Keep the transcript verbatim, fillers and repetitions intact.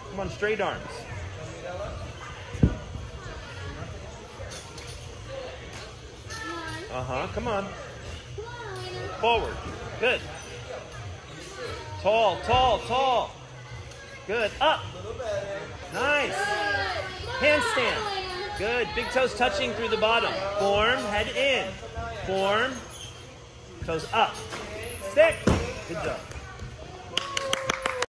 Come on, straight arms. Uh-huh, come on. Forward. Good. Tall, tall, tall. Good. Up. Nice. Handstand. Good. Big toes touching through the bottom. Form, head in. Form, toes up. Stick. Good job.